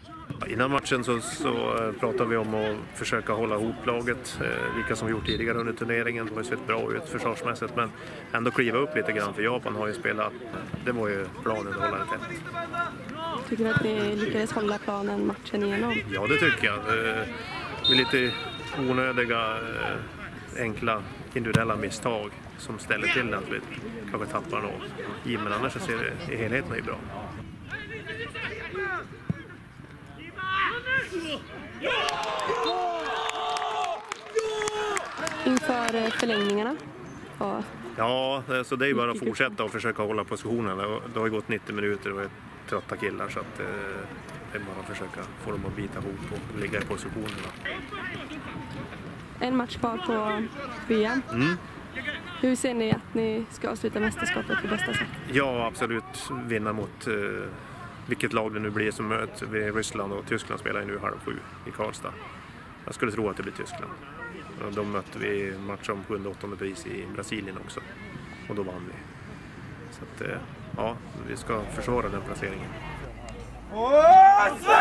Innan matchen så pratade vi om att försöka hålla ihop laget, vilka som vi gjort tidigare under turneringen. Det har ju sett bra ut försvarsmässigt, men ändå kliva upp lite grann, för Japan har ju spelat, det var ju planen att hålla det tätt. Tycker du att ni lyckades hålla planen matchen igenom? Ja, det tycker jag. Med lite onödiga, enkla individuella misstag som ställer till att vi kanske tappar något i, men annars så ser det i helheten är bra. Inför förlängningarna? Ja, så det är bara att fortsätta och försöka hålla positionen. Det har gått 90 minuter och är trötta killar, så att det är bara att försöka få dem att bita ihop och ligga i positionerna. En match kvar på VM. Hur ser ni att ni ska avsluta mästerskapet på bästa sätt? Ja, absolut vinna mot vilket lag det nu blir som möter vi. Ryssland och Tyskland spelar nu 6:30 i Karlstad. Jag skulle tro att det blir Tyskland. De mötte vi i match om 7:e och 8:e pris i Brasilien också. Och då vann vi. Så att, ja, vi ska försvara den placeringen.